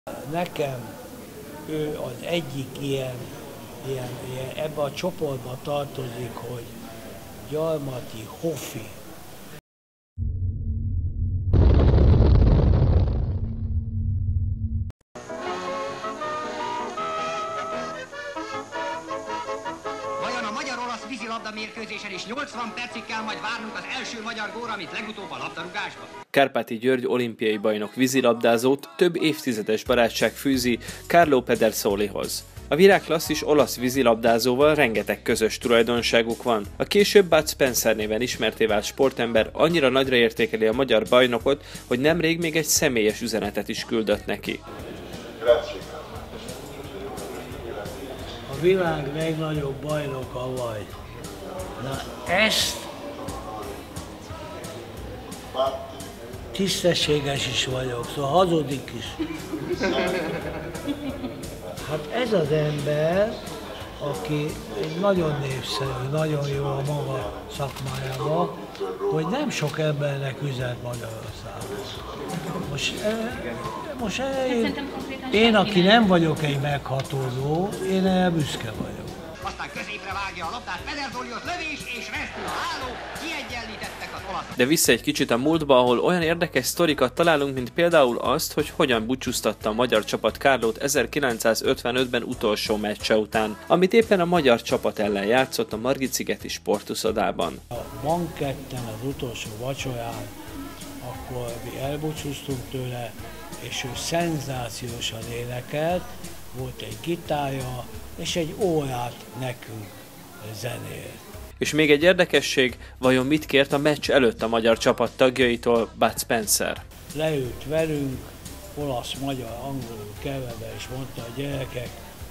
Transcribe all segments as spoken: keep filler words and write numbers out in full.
Nekem ő az egyik ilyen, ilyen, ilyen ebbe a csoportba tartozik, hogy Gyarmati Hofi. Vajon a magyar-olasz vízilabda mérkőzésen is nyolcvan percig kell majd várnunk az első magyar gólra, mint legutóbb a labdarúgásban? Kárpáti György olimpiai bajnok vízilabdázót több évtizedes barátság fűzi Carlo Pedersolihoz. A virágklasszis olasz vízilabdázóval rengeteg közös tulajdonságuk van. A később Bud Spencer néven ismertté vált sportember annyira nagyra értékeli a magyar bajnokot, hogy nemrég még egy személyes üzenetet is küldött neki. A világ legnagyobb bajnoka vagy. Na ezt tisztességes is vagyok, szóval hazudik is. Hát ez az ember, aki egy nagyon népszerű, nagyon jó a maga szakmájában, hogy nem sok embernek üzent Magyarországon. Most, most én, én, aki nem vagyok egy meghatózó, én erre büszke vagyok. Aztán középre vágja a labdát, Pedersolihoz lövés és resztül a háló, kiegyenlítettek az olasz. De vissza egy kicsit a múltba, ahol olyan érdekes sztorikat találunk, mint például azt, hogy hogyan búcsúztatta a magyar csapat Carlót ezerkilencszázötvenötben utolsó meccse után, amit éppen a magyar csapat ellen játszott a Margit-szigeti sportuszodában. A banketten, az utolsó vacsorán, akkor mi elbúcsúztunk tőle, és ő szenzációsan énekelt, volt egy gitárja, és egy órát nekünk zenélt. És még egy érdekesség, vajon mit kért a meccs előtt a magyar csapat tagjaitól Bud Spencer? Leült velünk, olasz, magyar, angolul keverve, és mondta, a gyerekek,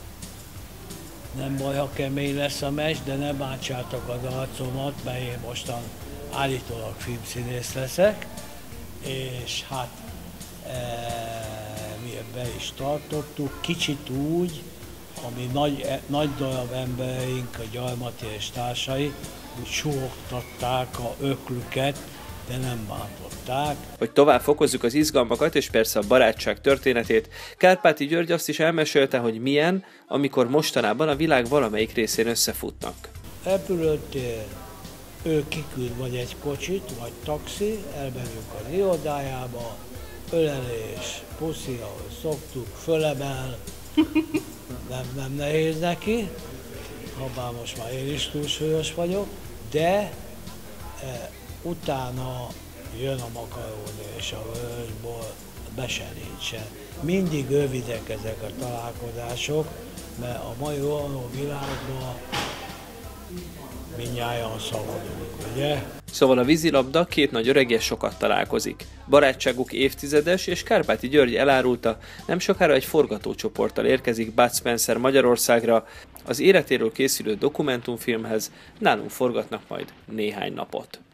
nem baj, ha kemény lesz a meccs, de ne bántsátok az arcomat, mert én mostan állítólag filmszínész leszek, és hát e, mi be is tartottuk, kicsit úgy, ami nagy, nagy darab embereink, a Gyarmati és társai, úgy suhogtatták a öklüket, de nem bántották. Hogy tovább fokozzuk az izgalmakat és persze a barátság történetét, Kárpáti György azt is elmesélte, hogy milyen, amikor mostanában a világ valamelyik részén összefutnak. Repülőtér, ő kiküld vagy egy kocsit, vagy taxi, elmegyünk az irodájába, ölelés, puszi, ahogy szoktuk, fölemel, nem, nem nehéz neki, habár most már én is túlsúlyos vagyok, de e, utána jön a makaróni és a vörösbor, beserítse. Mindig rövidek ezek a találkozások, mert a mai rohanó világban mindnyájan szabadulunk, ugye? Szóval a vízilabda két nagy öreggel sokat találkozik. Barátságuk évtizedes, és Kárpáti György elárulta, nem sokára egy forgatócsoporttal érkezik Bud Spencer Magyarországra, az életéről készülő dokumentumfilmhez nálunk forgatnak majd néhány napot.